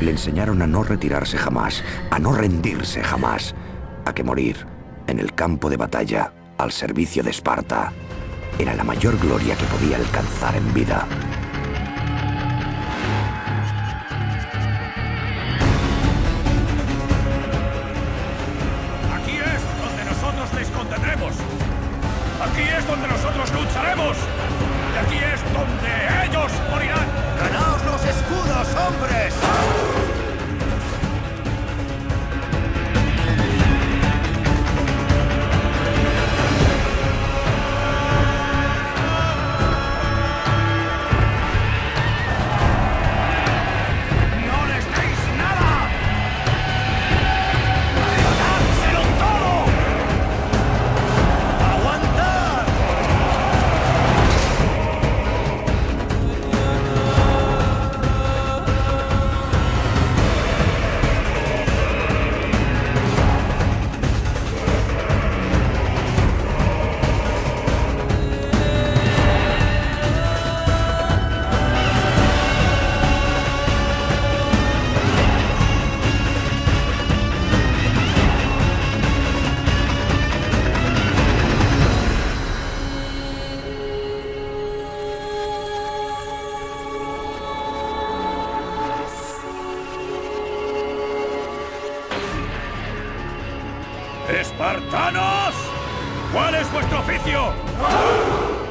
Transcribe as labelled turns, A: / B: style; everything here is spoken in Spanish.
A: Le enseñaron a no retirarse jamás, a no rendirse jamás, a que morir en el campo de batalla al servicio de Esparta era la mayor gloria que podía alcanzar en vida.
B: Aquí es donde nosotros les contendremos. Aquí es donde nosotros lucharemos. Y aquí es donde ellos morirán. ¡Ganaos los escudos, hombres! ¡Espartanos! ¿Cuál es vuestro oficio?